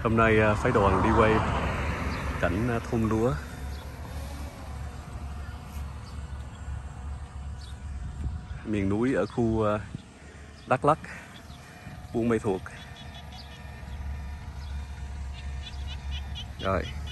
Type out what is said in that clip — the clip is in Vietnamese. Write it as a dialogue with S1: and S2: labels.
S1: Hôm nay phái đoàn đi quay cảnh thôn lúa. Miền núi ở khu Đắk Lắk, Buôn Ma Thuột. Rồi.